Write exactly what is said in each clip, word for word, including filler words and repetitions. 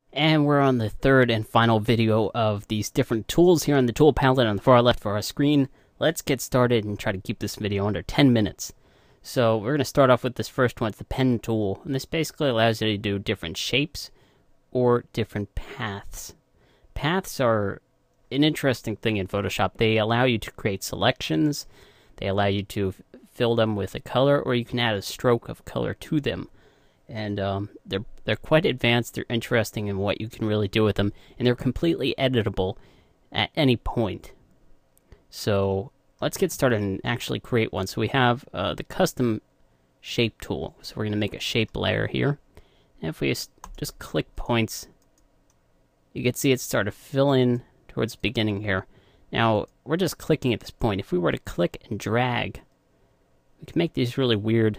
And we're on the third and final video of these different tools here on the tool palette on the far left of our screen. Let's get started and try to keep this video under ten minutes. So we're going to start off with this first one. It's the pen tool, and this basically allows you to do different shapes or different paths. Paths are an interesting thing in Photoshop. They allow you to create selections, they allow you to fill them with a color, or you can add a stroke of color to them. And um, they're they're quite advanced. They're interesting in what you can really do with them, and they're completely editable at any point. So let's get started and actually create one. So we have uh, the custom shape tool. So we're going to make a shape layer here, and if we just, just click points, you can see it start to fill in towards the beginning here. Now we're just clicking at this point. If we were to click and drag, we can make these really weird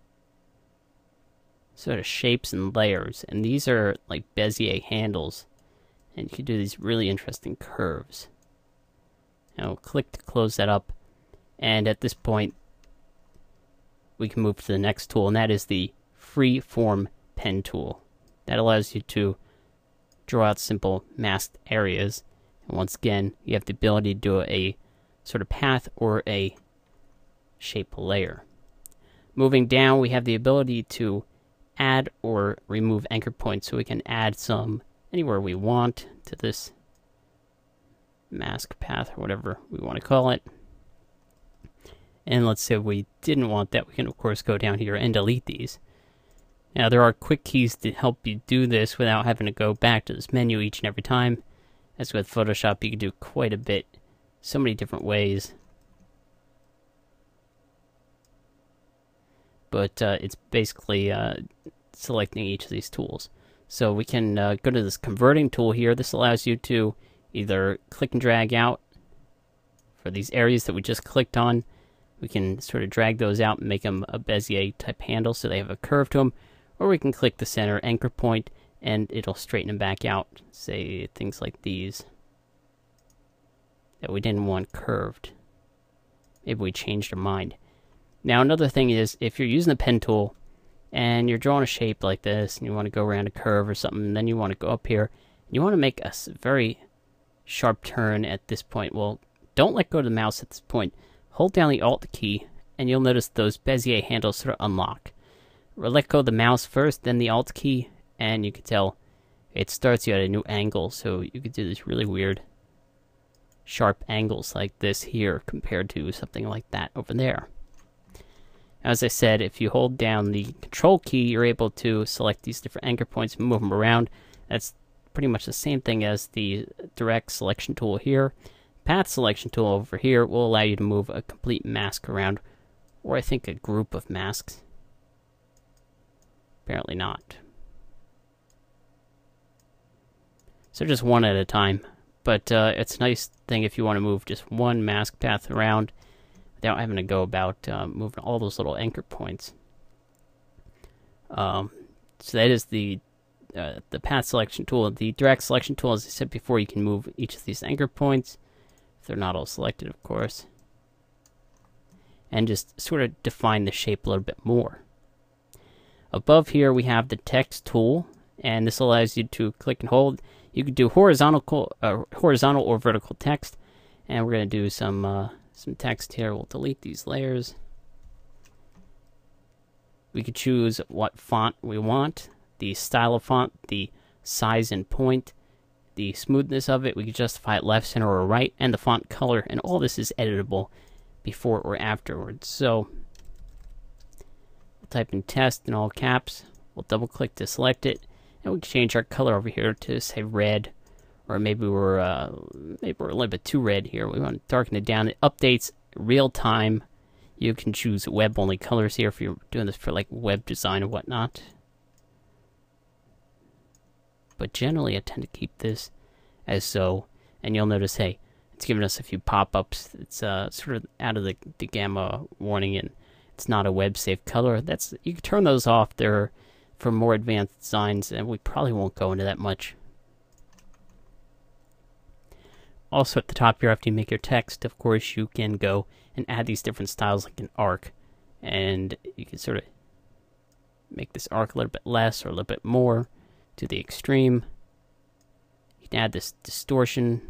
sort of shapes and layers, and these are like Bezier handles, and you can do these really interesting curves. Now click to close that up, and at this point we can move to the next tool, and that is the free form pen tool. That allows you to draw out simple masked areas, and once again you have the ability to do a sort of path or a shape layer. Moving down, we have the ability to add or remove anchor points, so we can add some anywhere we want to this mask path or whatever we want to call it. And let's say we didn't want that, we can of course go down here and delete these. Now there are quick keys to help you do this without having to go back to this menu each and every time. As with Photoshop, you can do quite a bit, so many different ways. But uh, it's basically uh, selecting each of these tools. So we can uh, go to this converting tool here. This allows you to either click and drag out for these areas that we just clicked on. We can sort of drag those out and make them a Bezier type handle so they have a curve to them. Or we can click the center anchor point and it'll straighten them back out. Say things like these that we didn't want curved. Maybe we changed our mind. Now another thing is, if you're using the pen tool and you're drawing a shape like this and you want to go around a curve or something, and then you want to go up here and you want to make a very sharp turn at this point, well, don't let go of the mouse at this point. Hold down the Alt key and you'll notice those Bezier handles sort of unlock. Or let go of the mouse first, then the Alt key, and you can tell it starts you at a new angle, so you could do these really weird sharp angles like this here compared to something like that over there. As I said, if you hold down the Control key, you're able to select these different anchor points and move them around. That's pretty much the same thing as the direct selection tool here. Path selection tool over here will allow you to move a complete mask around, or I think a group of masks. Apparently not. So just one at a time. But uh, it's a nice thing if you want to move just one mask path around without having to go about uh, moving all those little anchor points. Um, so that is the uh, the path selection tool. The direct selection tool, as I said before, you can move each of these anchor points, if they're not all selected, of course, and just sort of define the shape a little bit more. Above here we have the text tool, and this allows you to click and hold. You can do horizontal, uh, horizontal or vertical text, and we're going to do some uh, some text here. We'll delete these layers. We could choose what font we want, the style of font, the size and point, the smoothness of it. We could justify it left, center, or right, and the font color, and all this is editable before or afterwards. So we'll type in test in all caps. We'll double click to select it, and we can change our color over here to say red. Or maybe we're uh, maybe we're a little bit too red here. We want to darken it down. It updates real time. You can choose web only colors here if you're doing this for like web design or whatnot. But generally, I tend to keep this as so. And you'll notice, hey, it's giving us a few pop-ups. It's uh, sort of out of the, the gamma warning, and it's not a web safe color. That's you can turn those off. They're for more advanced designs, and we probably won't go into that much. Also at the top here, after you make your text, of course, you can go and add these different styles like an arc. And you can sort of make this arc a little bit less or a little bit more to the extreme. can add this distortion.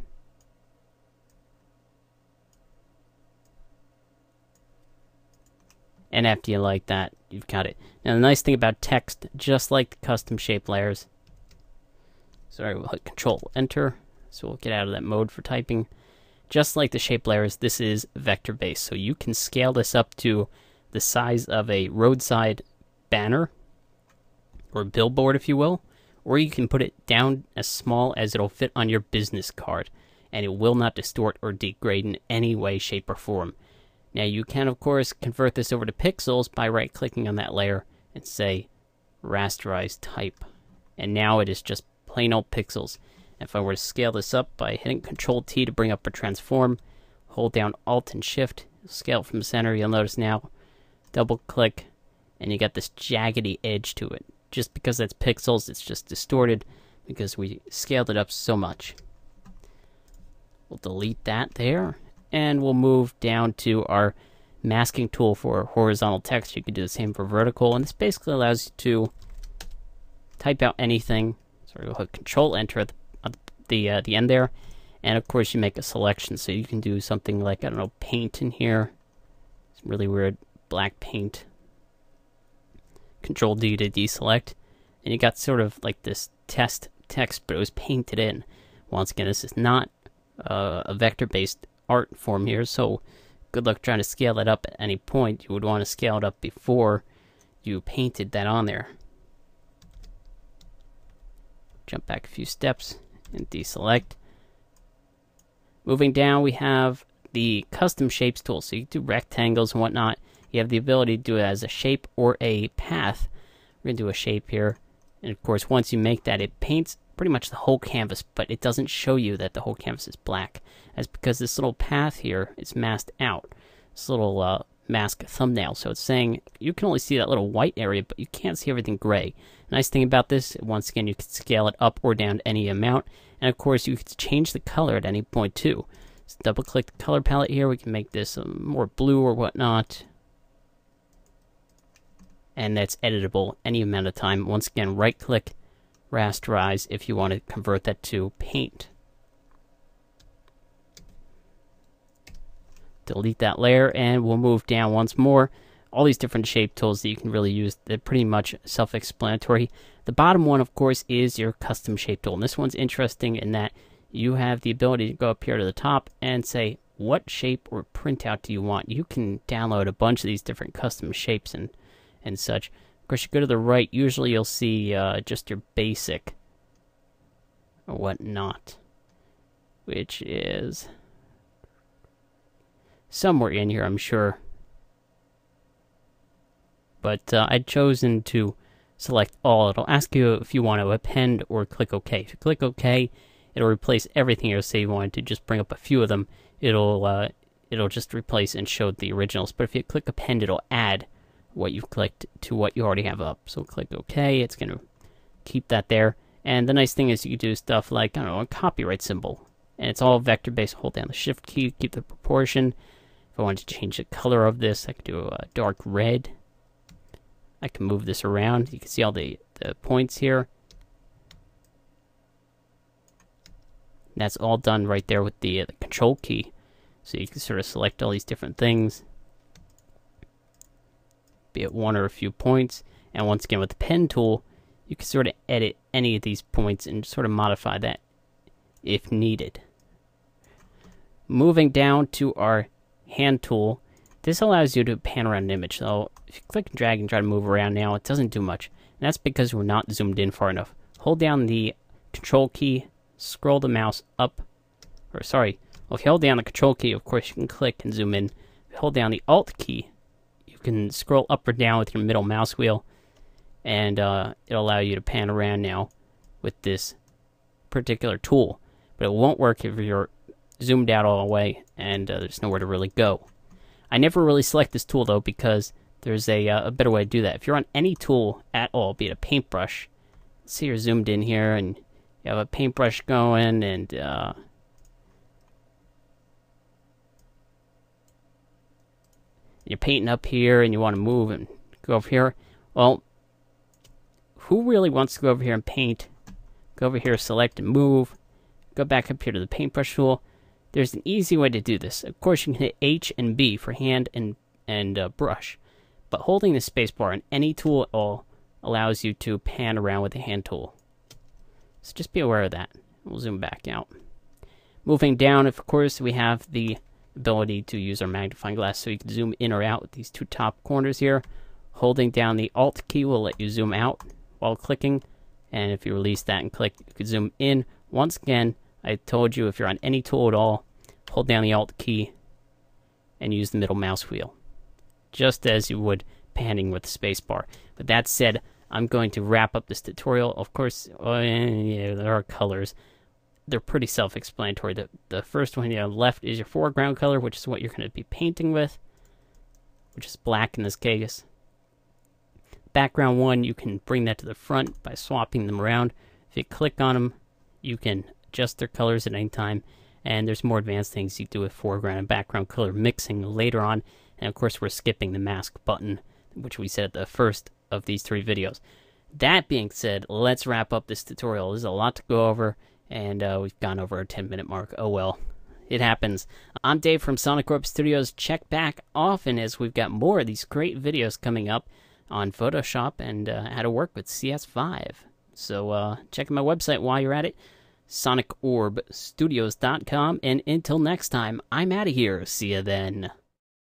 And after you like that, you've got it. Now the nice thing about text, just like the custom shape layers, sorry, we'll hit Control Enter, so we'll get out of that mode for typing. Just like the shape layers, this is vector based, so you can scale this up to the size of a roadside banner, or billboard if you will, or you can put it down as small as it'll fit on your business card, and it will not distort or degrade in any way, shape, or form. Now you can, of course, convert this over to pixels by right-clicking on that layer and say rasterize type. And now it is just plain old pixels. If I were to scale this up by hitting Control T to bring up a transform, hold down Alt and Shift, scale from center, you'll notice now, double-click, and you got this jaggedy edge to it. Just because that's pixels, it's just distorted because we scaled it up so much. We'll delete that there. And we'll move down to our masking tool for horizontal text. You can do the same for vertical, and this basically allows you to type out anything. So we'll hit Control Enter at the at the, uh, the end there, and of course you make a selection. So you can do something like, I don't know, paint in here. It's really weird, black paint. Control D to deselect, and you got sort of like this test text, but it was painted in. Once again, this is not uh, a vector-based art form here, so good luck trying to scale it up at any point. You would want to scale it up before you painted that on there. Jump back a few steps and deselect. Moving down, we have the custom shapes tool, so you can do rectangles and whatnot. You have the ability to do it as a shape or a path. We're going to do a shape here, and of course once you make that, it paints pretty much the whole canvas, but it doesn't show you that the whole canvas is black. That's because this little path here is masked out. This little uh, mask thumbnail, so it's saying you can only see that little white area, but you can't see everything gray. Nice thing about this, once again, you can scale it up or down any amount, and of course you can change the color at any point too. So double click the color palette here, we can make this um, more blue or whatnot. And that's editable any amount of time. Once again, right click, rasterize if you want to convert that to paint. Delete that layer, and we'll move down once more. All these different shape tools that you can really use, they're pretty much self-explanatory. The bottom one, of course, is your custom shape tool. And this one's interesting in that you have the ability to go up here to the top and say, what shape or printout do you want? You can download a bunch of these different custom shapes and, and such. Of course, you go to the right, usually you'll see uh, just your basic or whatnot, which is somewhere in here, I'm sure. But uh, I'd chosen to select all. It'll ask you if you want to append or click OK. If you click OK, it'll replace everything here. Say you wanted to just bring up a few of them, it'll uh, it'll just replace and show the originals. But if you click append, it'll add what you've clicked to what you already have up. So click OK. It's going to keep that there. And the nice thing is you can do stuff like, I don't know, a copyright symbol. And it's all vector-based. Hold down the Shift key, keep the proportion. If I wanted to change the color of this, I could do a dark red. I can move this around. You can see all the, the points here. That's all done right there with the, uh, the Control key. So you can sort of select all these different things, be it one or a few points. And once again, with the pen tool, you can sort of edit any of these points and sort of modify that if needed. Moving down to our hand tool, this allows you to pan around an image. So if you click and drag and try to move around now, it doesn't do much. And that's because we're not zoomed in far enough. Hold down the Control key, scroll the mouse up, or sorry, well, if you hold down the Control key, of course you can click and zoom in. If you hold down the Alt key, you can scroll up or down with your middle mouse wheel, and uh, it'll allow you to pan around now with this particular tool. But it won't work if you're zoomed out all the way and uh, there's nowhere to really go. I never really select this tool though, because there's a, uh, a better way to do that. If you're on any tool at all, be it a paintbrush, let's see, you're zoomed in here and you have a paintbrush going, and uh, you're painting up here and you want to move and go over here. Well, who really wants to go over here and paint? Go over here, select and move, go back up here to the paintbrush tool. There's an easy way to do this. Of course, you can hit H and B for hand and, and uh, brush. But holding the spacebar on any tool at all allows you to pan around with the hand tool. So just be aware of that. We'll zoom back out. Moving down, of course, we have the ability to use our magnifying glass, so you can zoom in or out with these two top corners here. Holding down the Alt key will let you zoom out while clicking, and if you release that and click, you can zoom in. Once again, I told you if you're on any tool at all, hold down the Alt key and use the middle mouse wheel, just as you would panning with the spacebar. With that said, I'm going to wrap up this tutorial. Of course, oh, yeah, there are colors. They're pretty self-explanatory. The, the first one here on the left is your foreground color, which is what you're going to be painting with, which is black in this case. Background one, you can bring that to the front by swapping them around. If you click on them, you can adjust their colors at any time. And there's more advanced things you do with foreground and background color mixing later on. And of course, we're skipping the mask button, which we said at the first of these three videos. That being said, let's wrap up this tutorial. There's a lot to go over, and uh, we've gone over a ten minute mark. Oh well, it happens. I'm Dave from Sonic Orb Studios. Check back often as we've got more of these great videos coming up on Photoshop and uh, how to work with C S five. So uh, check out my website while you're at it, sonic orb studios dot com. And until next time, I'm out of here. See ya then.